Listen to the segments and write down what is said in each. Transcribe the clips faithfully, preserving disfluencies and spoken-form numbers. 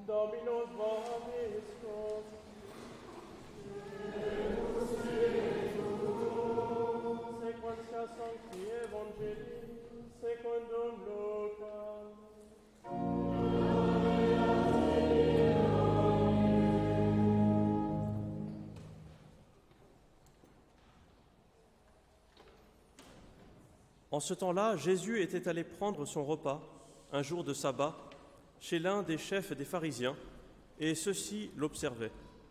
Dominus vobiscum. Sequentia Sancti Evangelii secundum Lucas. En ce temps-là, Jésus était allé prendre son repas, un jour de sabbat, chez l'un des chefs des pharisiens, et ceux-ci l'observaient.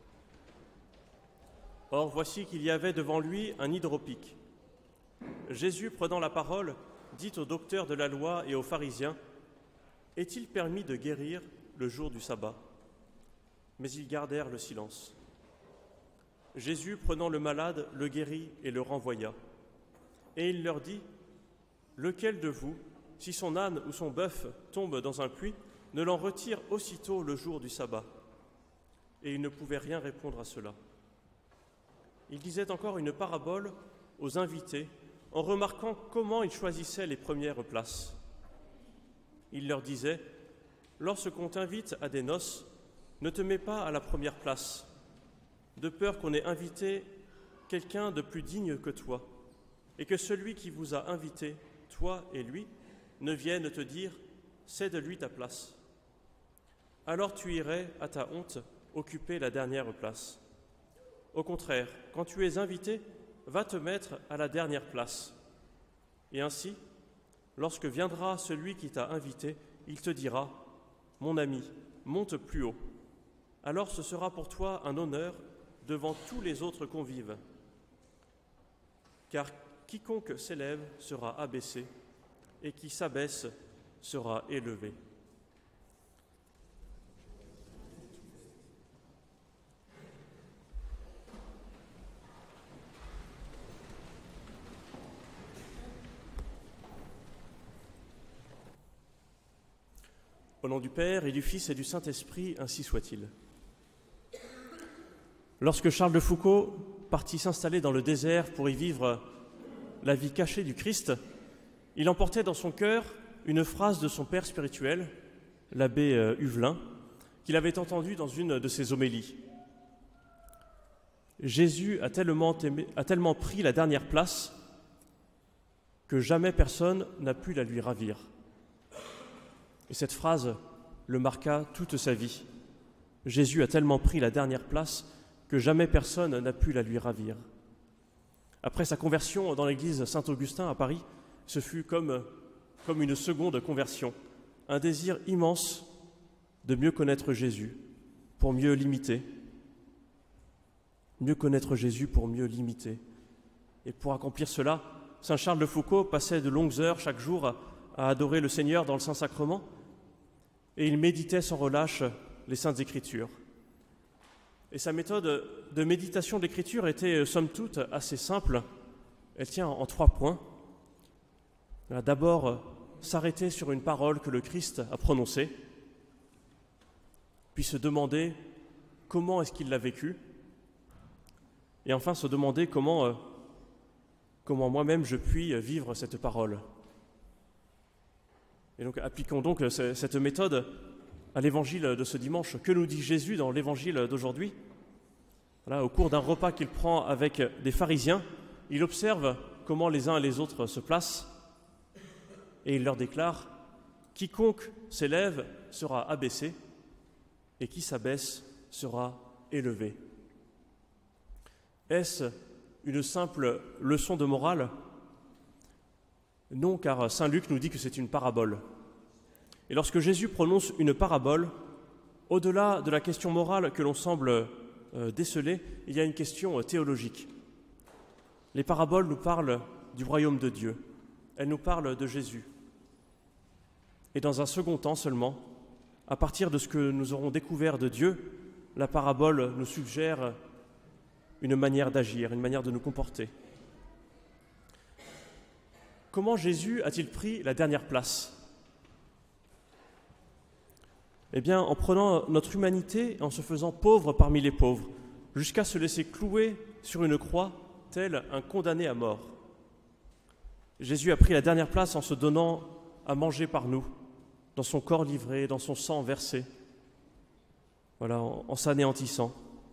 Or, voici qu'il y avait devant lui un hydropique. Jésus, prenant la parole, dit aux docteurs de la loi et aux pharisiens, « Est-il permis de guérir le jour du sabbat ?» Mais ils gardèrent le silence. Jésus, prenant le malade, le guérit et le renvoya. Et il leur dit, « Lequel de vous, si son âne ou son bœuf tombe dans un puits, ne l'en retire aussitôt le jour du sabbat ?» Et ils ne pouvaient rien répondre à cela. Il disait encore une parabole aux invités en remarquant comment ils choisissaient les premières places. Il leur disait, « Lorsqu'on t'invite à des noces, ne te mets pas à la première place, de peur qu'on ait invité quelqu'un de plus digne que toi, et que celui qui vous a invité, toi et lui, ne vienne te dire « Cède-lui ta place ». Alors tu irais, à ta honte, occuper la dernière place. Au contraire, quand tu es invité, va te mettre à la dernière place. Et ainsi, lorsque viendra celui qui t'a invité, il te dira « Mon ami, monte plus haut ». Alors ce sera pour toi un honneur devant tous les autres convives. Car quiconque s'élève sera abaissé, et qui s'abaisse sera élevé. Au nom du Père et du Fils et du Saint-Esprit, ainsi soit-il. Lorsque Charles de Foucault partit s'installer dans le désert pour y vivre la vie cachée du Christ, il emportait dans son cœur une phrase de son père spirituel, l'abbé Huvelin, qu'il avait entendue dans une de ses homélies. Jésus a tellement, aimé, a tellement pris la dernière place que jamais personne n'a pu la lui ravir. Et cette phrase le marqua toute sa vie. Jésus a tellement pris la dernière place que jamais personne n'a pu la lui ravir. Après sa conversion dans l'église Saint-Augustin à Paris, ce fut comme, comme une seconde conversion, un désir immense de mieux connaître Jésus pour mieux l'imiter. Mieux connaître Jésus pour mieux l'imiter. Et pour accomplir cela, saint Charles de Foucault passait de longues heures chaque jour à adorer le Seigneur dans le Saint-Sacrement, et il méditait sans relâche les Saintes Écritures. Et sa méthode de méditation de l'Écriture était, somme toute, assez simple. Elle tient en trois points. D'abord, s'arrêter sur une parole que le Christ a prononcée, puis se demander comment est-ce qu'il l'a vécue, et enfin se demander comment, euh, comment moi-même je puis vivre cette parole. Et donc, appliquons donc cette méthode à l'évangile de ce dimanche. Que nous dit Jésus dans l'évangile d'aujourd'hui ? Voilà, au cours d'un repas qu'il prend avec des pharisiens, il observe comment les uns et les autres se placent et il leur déclare « Quiconque s'élève sera abaissé et qui s'abaisse sera élevé ». Est-ce une simple leçon de morale ? Non, car saint Luc nous dit que c'est une parabole. Et lorsque Jésus prononce une parabole, au-delà de la question morale que l'on semble euh, déceler, il y a une question euh, théologique. Les paraboles nous parlent du royaume de Dieu. Elles nous parlent de Jésus. Et dans un second temps seulement, à partir de ce que nous aurons découvert de Dieu, la parabole nous suggère une manière d'agir, une manière de nous comporter. Comment Jésus a-t-il pris la dernière place ? Eh bien, en prenant notre humanité et en se faisant pauvre parmi les pauvres, jusqu'à se laisser clouer sur une croix, tel un condamné à mort. Jésus a pris la dernière place en se donnant à manger par nous, dans son corps livré, dans son sang versé. voilà, en, en s'anéantissant.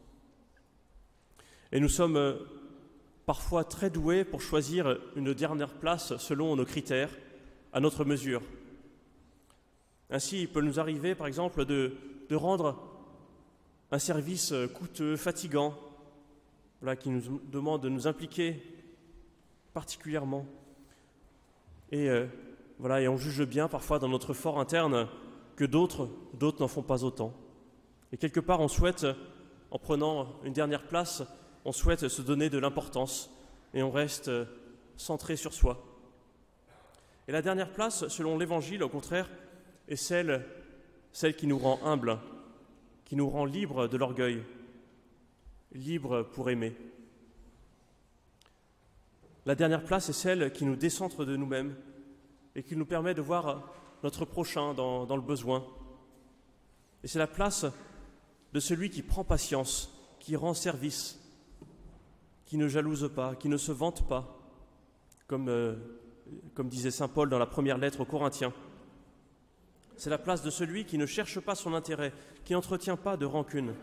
Et nous sommes euh, parfois très doués pour choisir une dernière place selon nos critères, à notre mesure. Ainsi, il peut nous arriver, par exemple, de, de rendre un service coûteux, fatigant, voilà, qui nous demande de nous impliquer particulièrement. Et, euh, voilà, et on juge bien parfois dans notre fort interne que d'autres, d'autres n'en font pas autant. Et quelque part, on souhaite, en prenant une dernière place, on souhaite se donner de l'importance et on reste centré sur soi. Et la dernière place, selon l'Évangile, au contraire, est celle, celle qui nous rend humbles, qui nous rend libres de l'orgueil, libres pour aimer. La dernière place est celle qui nous décentre de nous-mêmes et qui nous permet de voir notre prochain dans, dans le besoin. Et c'est la place de celui qui prend patience, qui rend service, qui ne jalouse pas, qui ne se vante pas, comme, euh, comme disait saint Paul dans la première lettre aux Corinthiens. C'est la place de celui qui ne cherche pas son intérêt, qui n'entretient pas de rancune.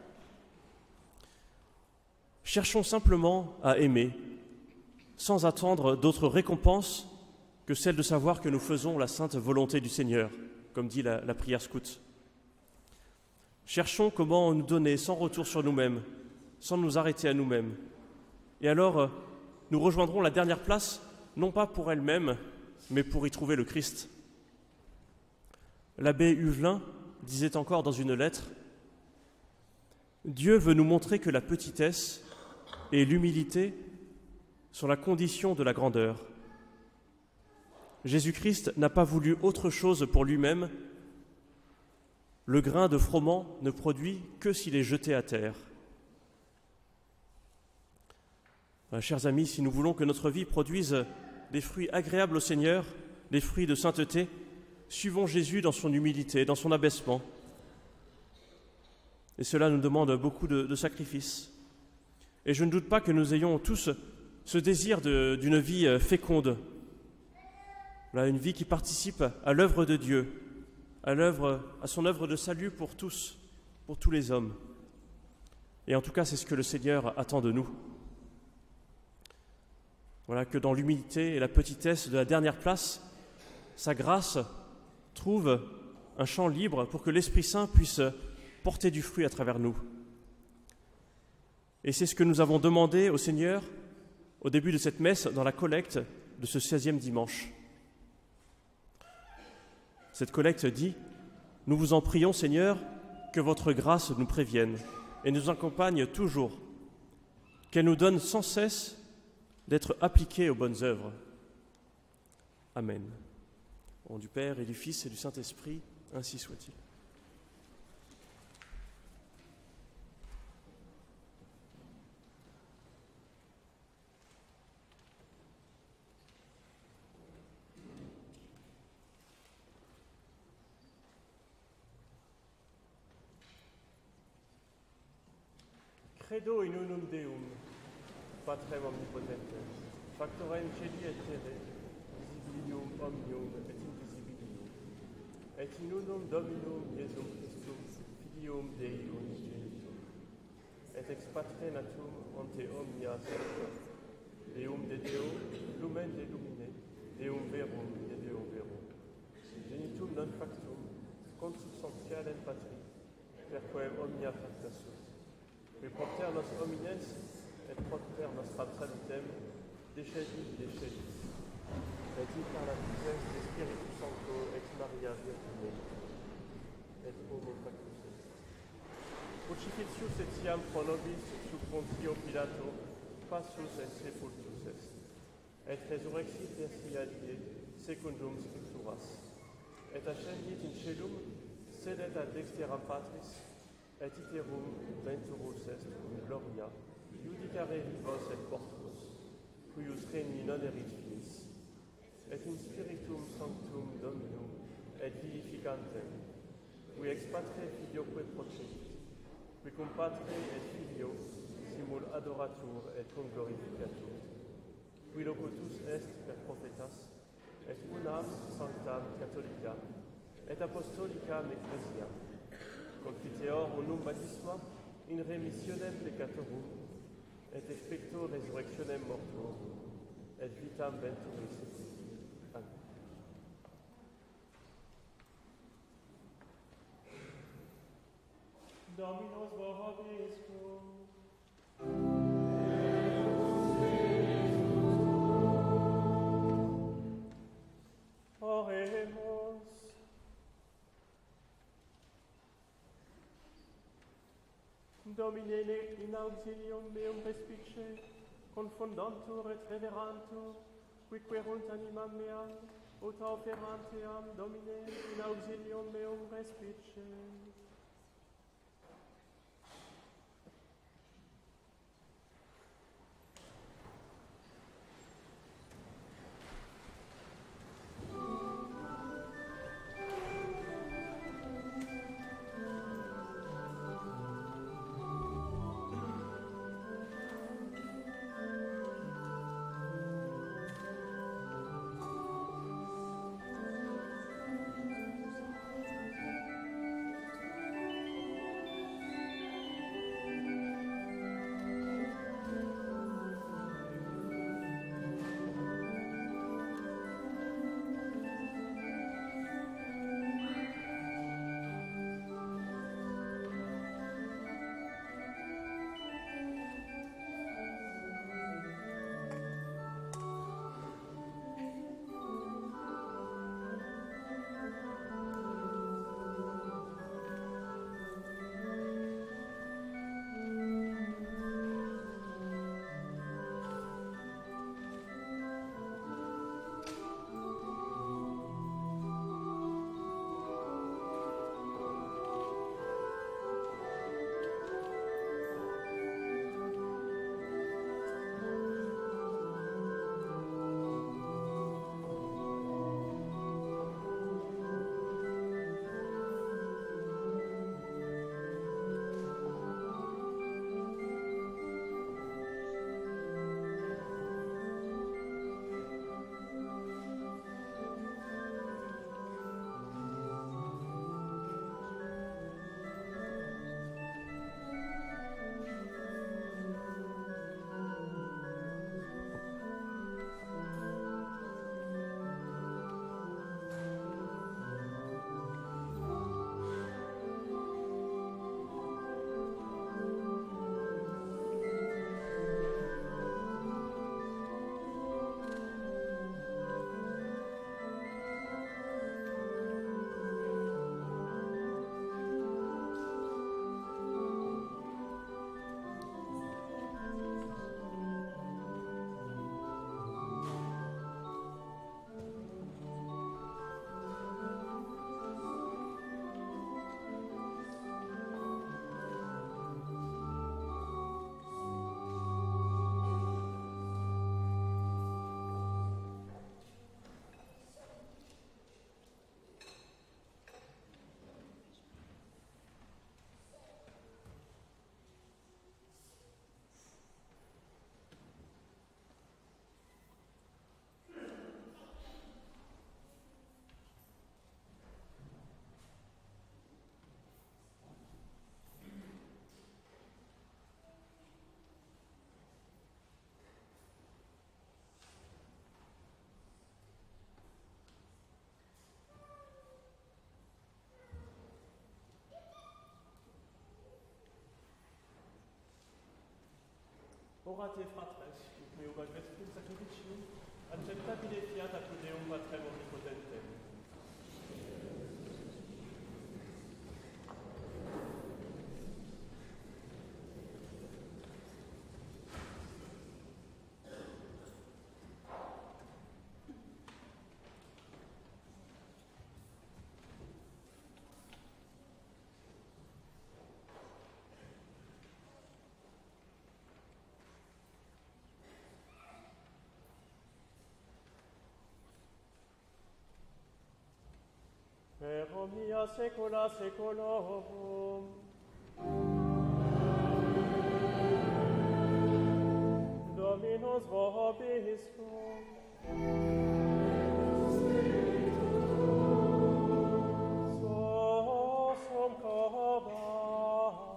Cherchons simplement à aimer, sans attendre d'autres récompenses que celle de savoir que nous faisons la sainte volonté du Seigneur, comme dit la, la prière scout. Cherchons comment nous donner sans retour sur nous-mêmes, sans nous arrêter à nous-mêmes. Et alors, nous rejoindrons la dernière place, non pas pour elle-même, mais pour y trouver le Christ. L'abbé Huvelin disait encore dans une lettre « Dieu veut nous montrer que la petitesse et l'humilité sont la condition de la grandeur. Jésus-Christ n'a pas voulu autre chose pour lui-même. Le grain de froment ne produit que s'il est jeté à terre. » Euh, chers amis, si nous voulons que notre vie produise des fruits agréables au Seigneur, des fruits de sainteté, suivons Jésus dans son humilité, dans son abaissement. Et cela nous demande beaucoup de, de sacrifices. Et je ne doute pas que nous ayons tous ce désir de, d'une vie féconde, voilà, une vie qui participe à l'œuvre de Dieu, à, l'œuvre, à son œuvre de salut pour tous, pour tous les hommes. Et en tout cas, c'est ce que le Seigneur attend de nous. Voilà, que dans l'humilité et la petitesse de la dernière place, sa grâce trouve un champ libre pour que l'Esprit Saint puisse porter du fruit à travers nous. Et c'est ce que nous avons demandé au Seigneur au début de cette messe dans la collecte de ce seizième dimanche. Cette collecte dit « Nous vous en prions, Seigneur, que votre grâce nous prévienne et nous accompagne toujours, qu'elle nous donne sans cesse d'être appliqués aux bonnes œuvres. Amen. Au nom du Père et du Fils et du Saint-Esprit, ainsi soit-il. Credo in unum Deum, Patrem omnipotente, factorem celi et terre, visibilium omnium et invisibilium, et in unum Dominum Iesum Christum, Filium Dei unigenitum, et ex Patre natum ante omnia sancta, Deum de Deo, lumen de lumine, Deum verum de Deum verum, genitum non factum, consubstantialem Patri, perquem omnia facta sunt, qui propter nos hominens et propter nostram salutem, decedit decedis, et incarnatus de Spiritus Sancto ex Maria Virgine, et homo factus est. Crucifixus etiam pro nobis sub Pontio Pilato, passus et sepultus est, et resurrexit tertia die, secundum Scripturas, et ascendit in celum, sedet ad dexteram Patris, et iterum venturus est cum gloria, judicare vivos et mortuos, cuius regni non erit finis, et in Spiritum Sanctum Dominum, et vivificantem, qui ex Patre filioque procedit, qui cum Patre et Filio simul adoratur et cum glorificatur, qui locutus est per prophetas, et unam sanctam catholica, et apostolicam ecclesiam, confiteor nunum batisma in remissionem peccatorum, et expecto resurrectionem mortuorum, et vitam venturum seculi. Amen. Dominus vobiscum. Oremus. Domine in auxilium meum respice, confundantur et reverantur, qui querunt animam meam, ut operantiam Domine in auxilium meum respice. Orate fratres, ut meo vestrum sacrificium, acceptabile fiat apud Deum Patrem omnipotentem. Per omnia saecula saeculorum. Dominus vobiscum. So sum cobas.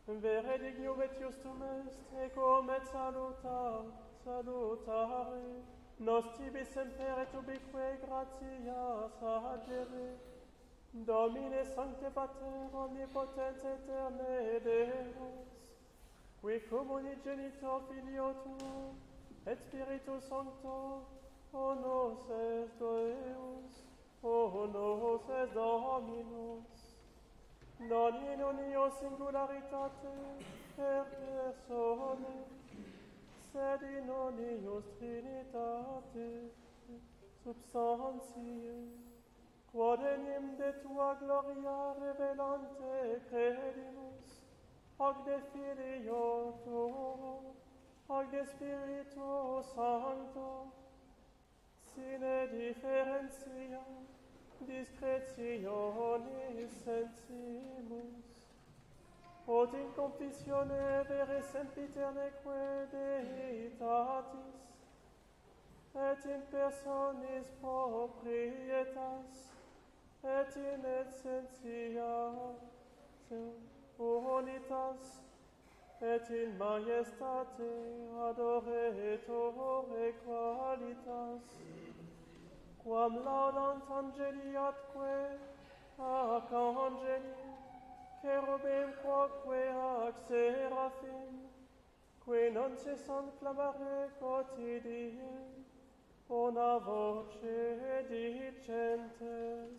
Vere dignum et justum est, ecum et saluta, salutare, nos tibi semper et ubique gratias agere, Domine Sancte Pater, omnipotens eterne Deus, qui communigenitor Filio tuo, et Spiritus Sancto, o nos est Deus, o nos est Dominus, non in unio singularitate per persone, sed in unius Trinitate substantiae, quod enim de tua gloria revelante credimus, hoc de Filio tuo, hoc de Spiritu Sancto, sine differentia, discretionis sensimus, ut in confessione vere sempiterneque Deitatis, et in personis proprietas, et in essentia unitas, et in majestate adoretore qualitas, quam laudant angeli atque ac angeli, cherubim quoque ac seraphim, qui non cessant clamare quotidiem, una voce dicentes.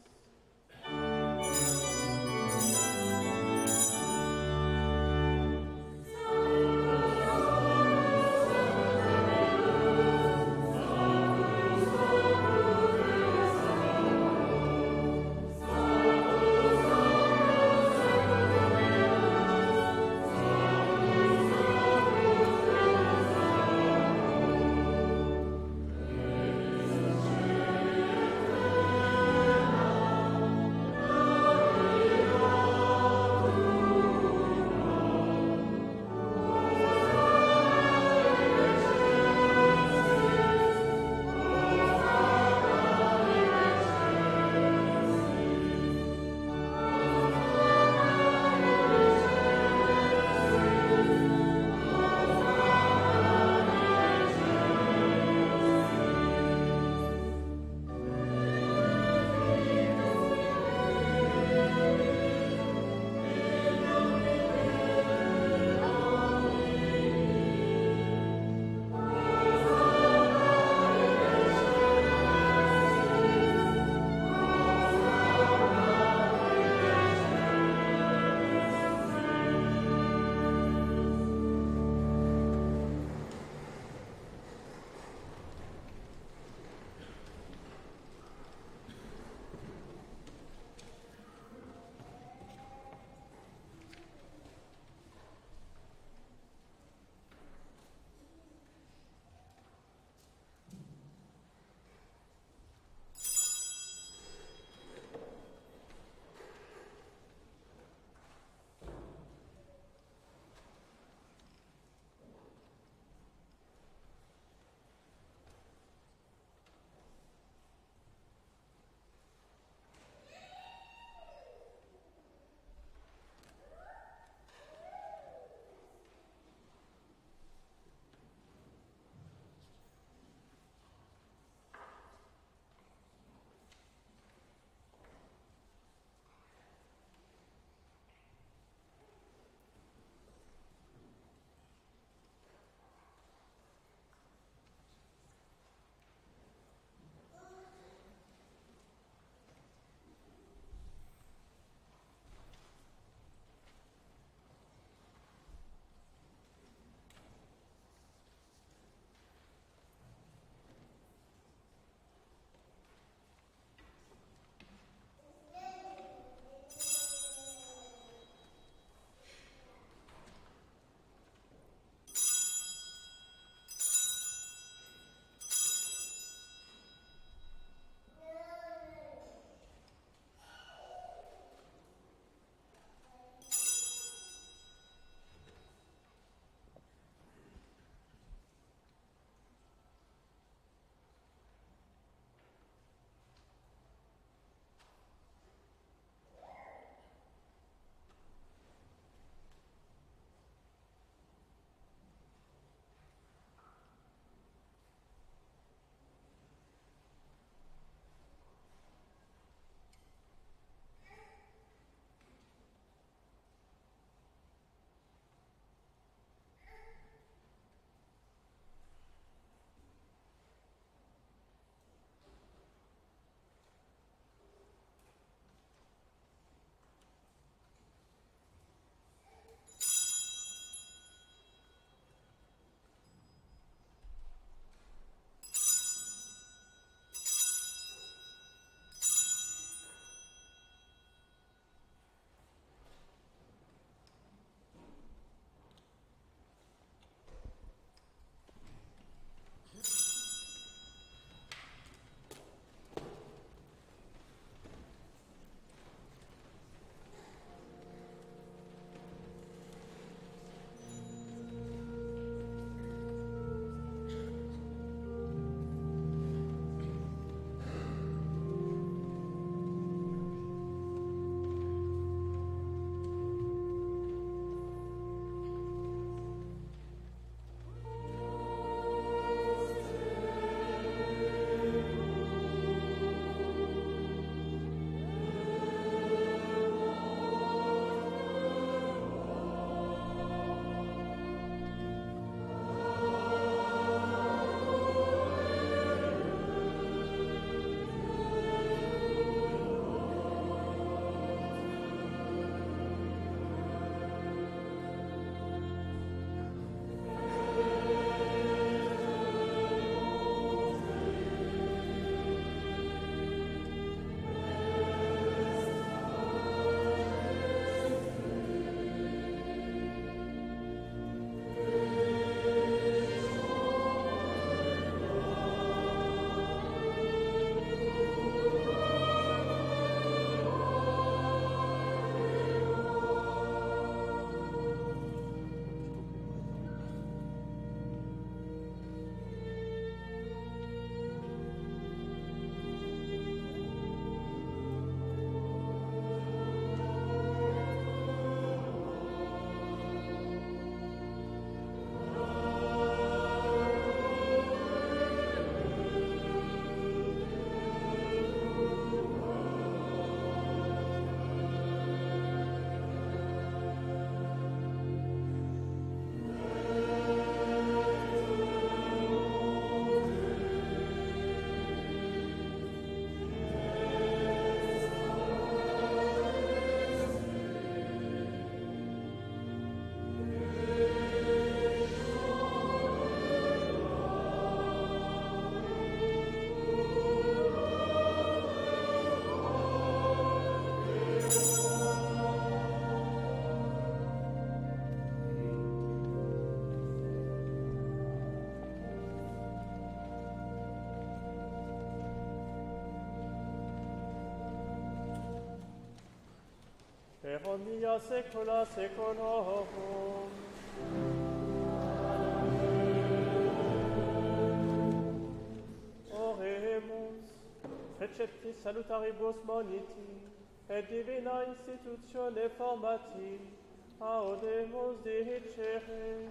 omnia saecula saeculorum. Oremus, preceptis salutaribus moniti, et divina institutione formati, audemus dicere.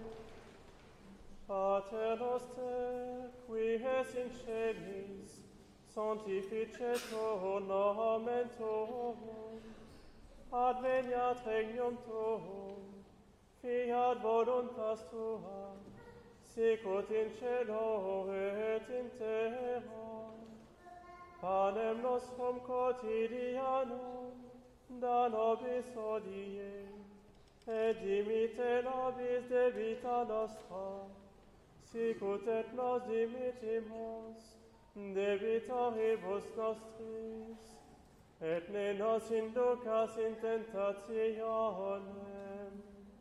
Pater noster, qui es in celis, sanctificetur nomen tuum, adveniat regnum tuum, fiat voluntas tua, sicut in cielo et in terra. Panem nostrum quotidianum da nobis hodie, et dimitte nobis debita nostra, sicut et nos dimittimus debitoribus nostris, et ne nos inducas in tentationem.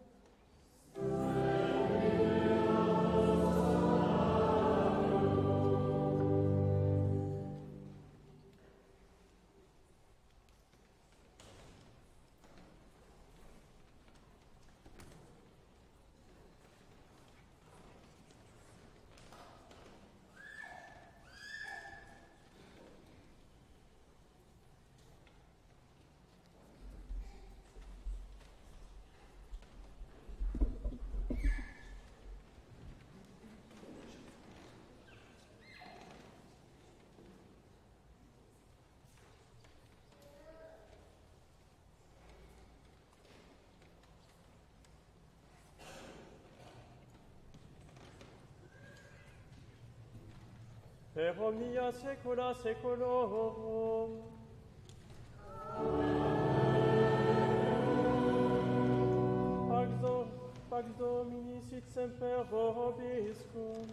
Per omnia saecula saeculorum. Pax, do, Pax Domini sit semper vobiscum.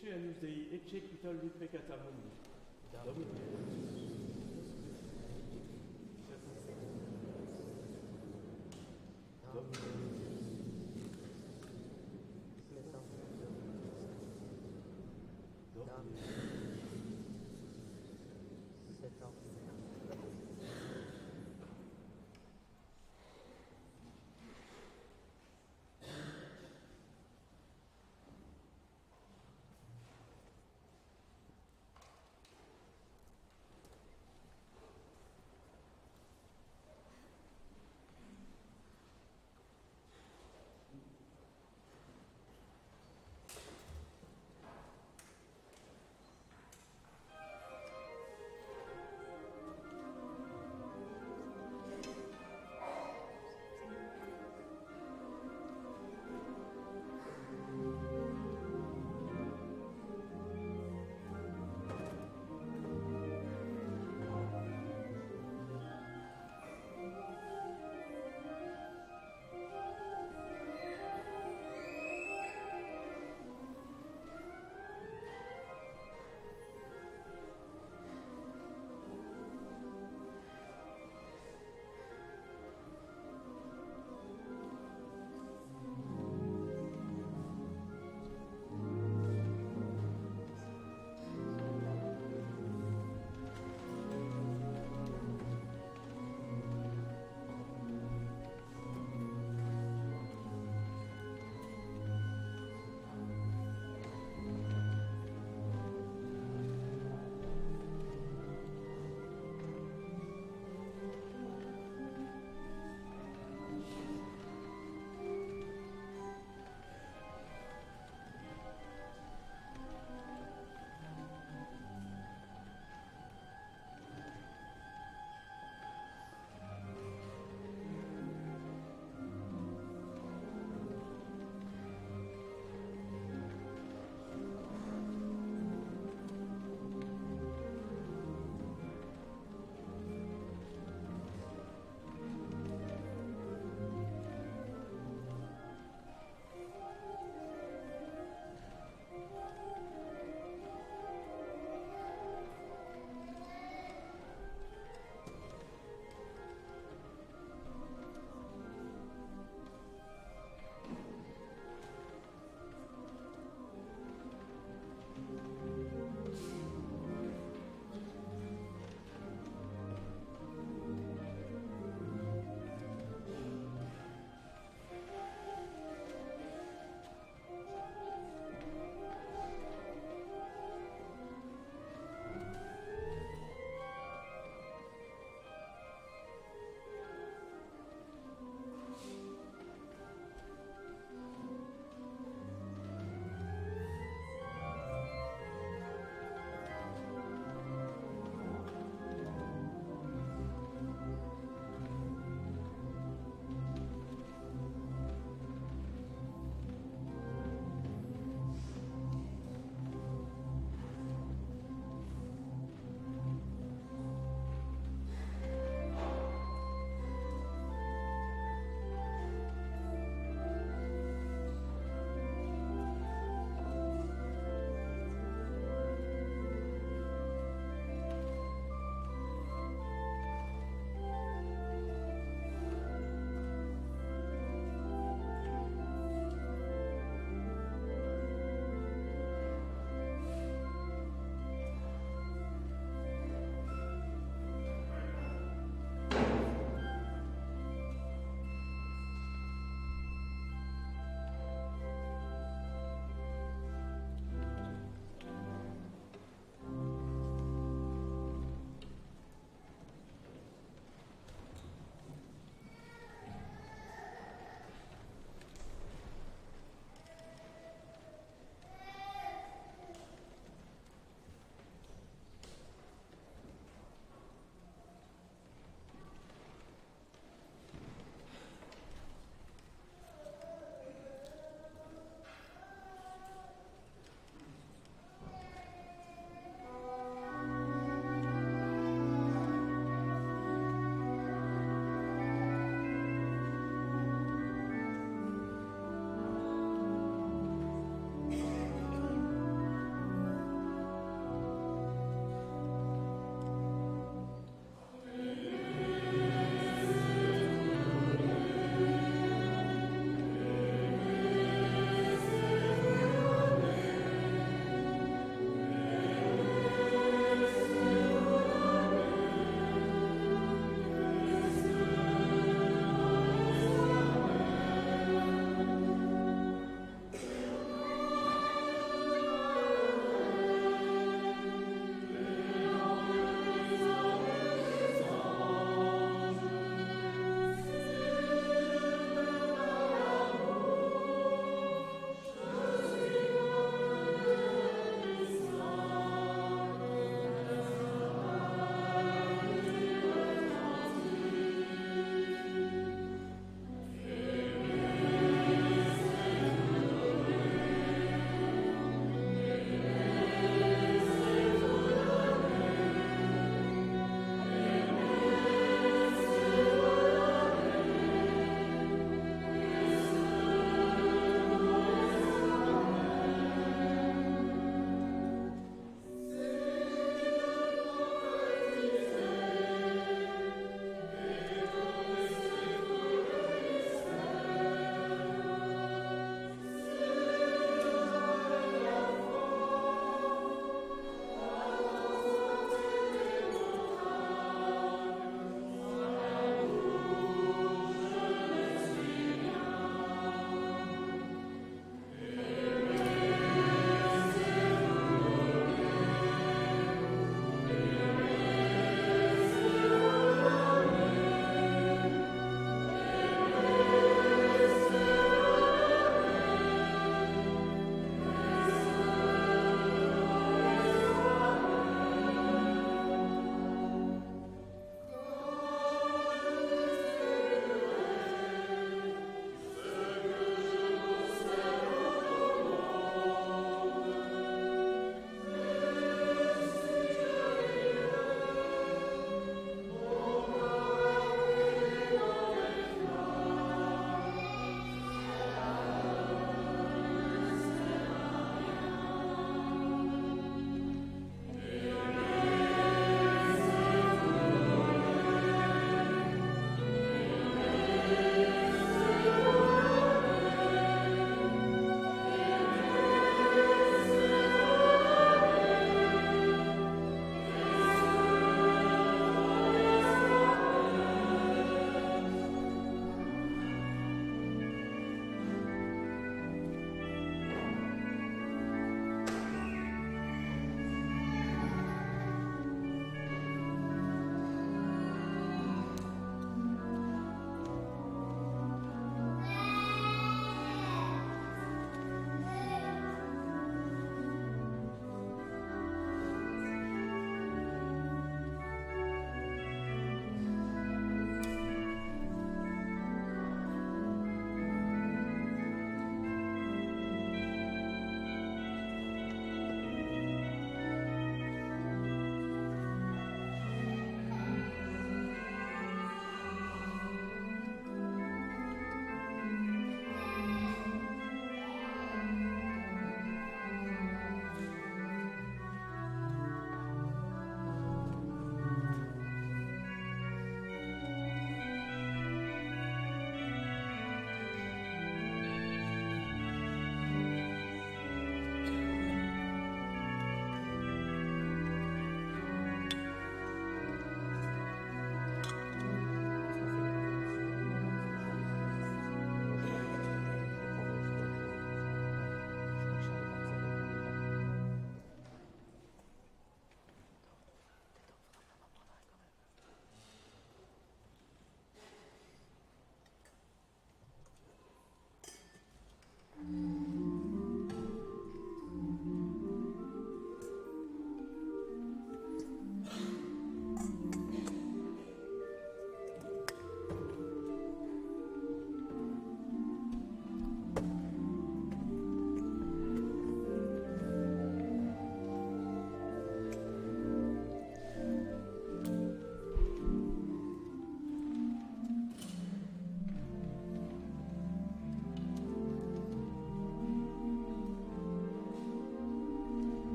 Ecce annus Dei, ecce qui tolli peccata mundi. Domine.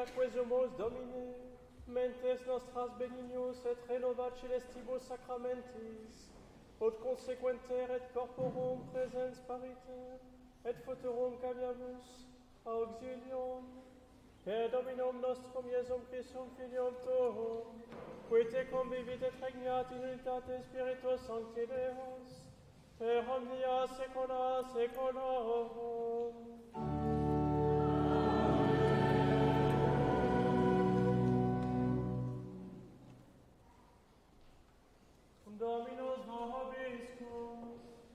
quesumus Domine, mentes nostras benignus et renovat celestibus sacramentis, ut consequenter et corporum presens pariter, et futurum caviamus auxilium, per Dominum nostrum Iesum Christum Filium Tuum, qui te convivit et regnat in unitate Spiritus Sancti Deus, per omnia saecula saeculorum. Dominus vobiscum.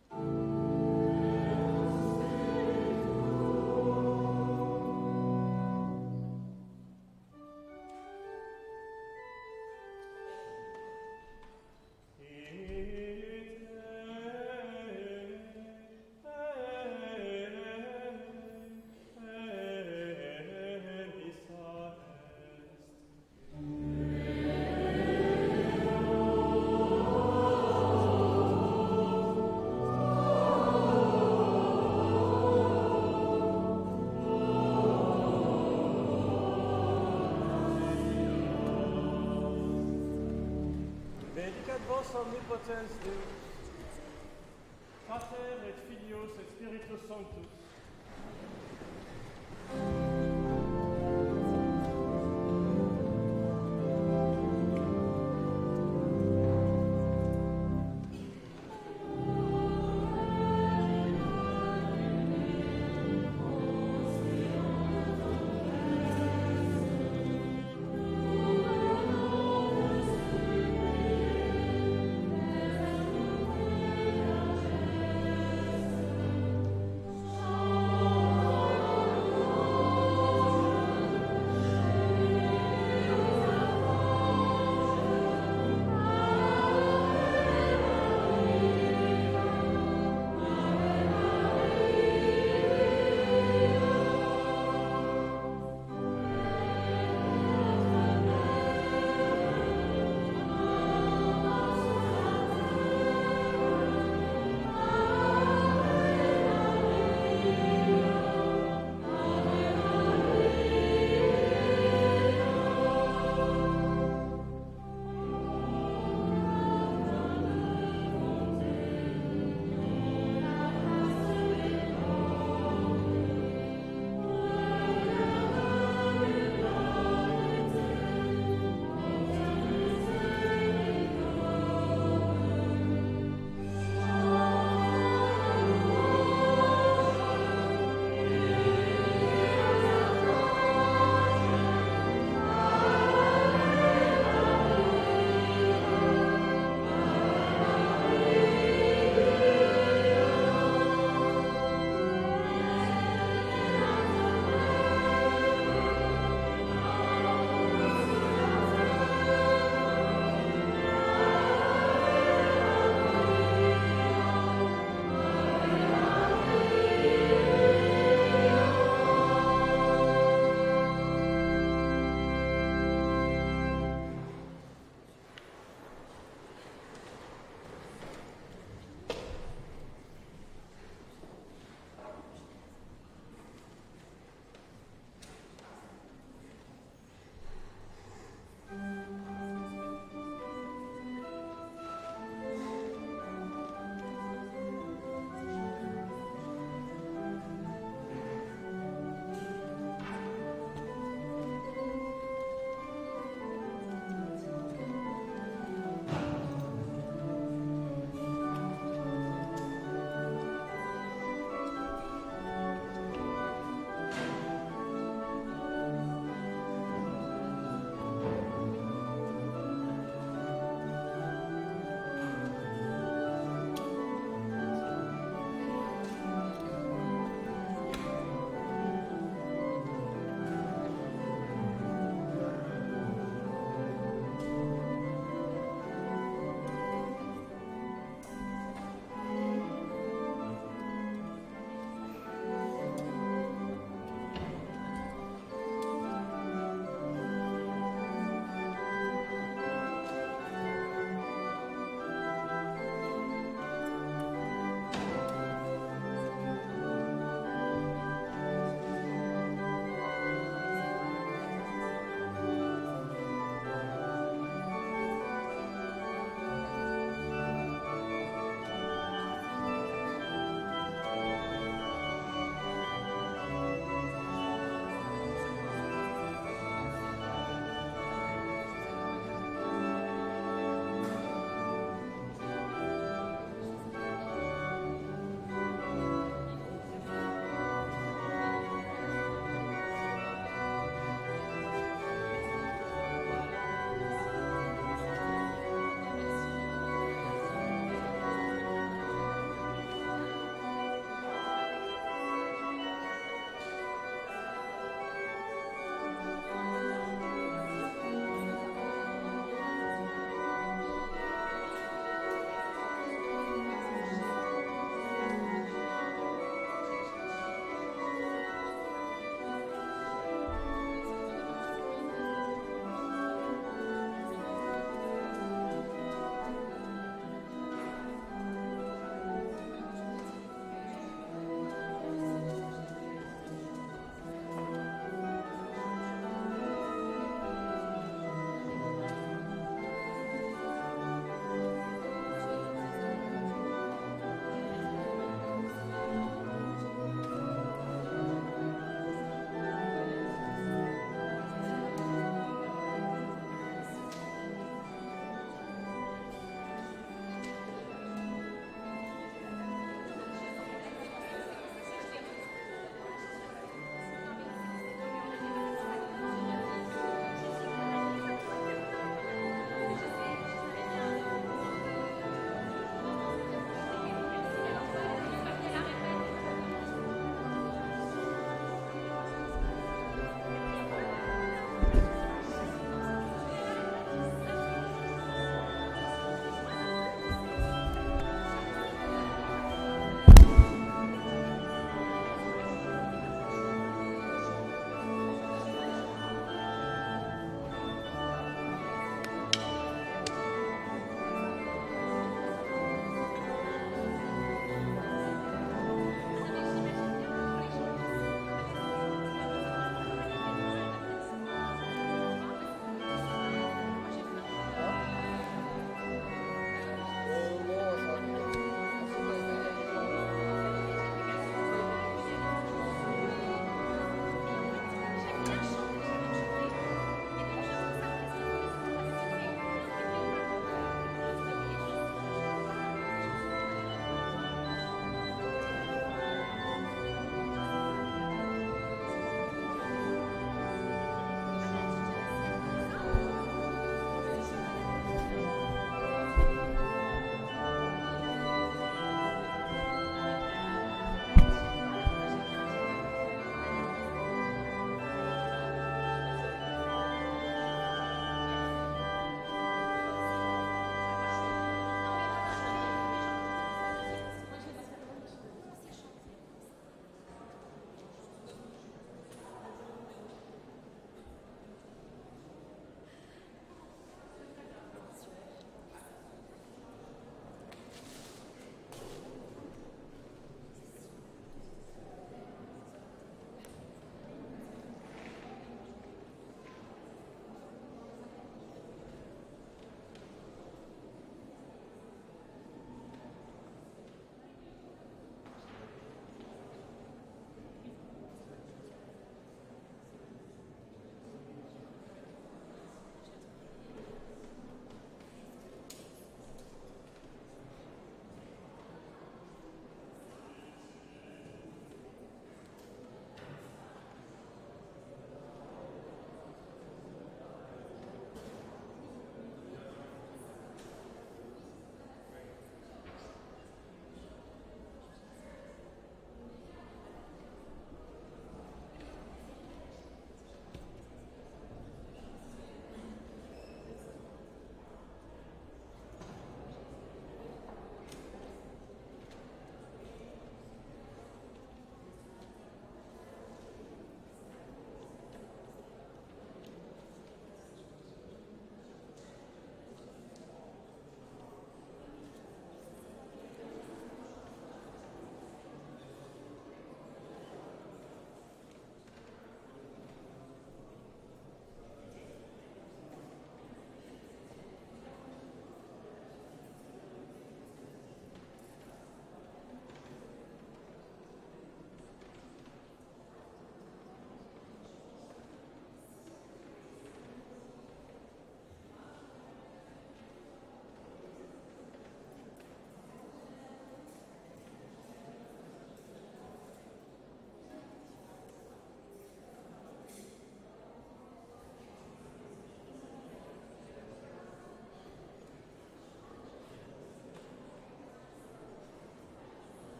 Benedicat vos omnipotens Deus, Pater et Filius et Spiritus Sanctus,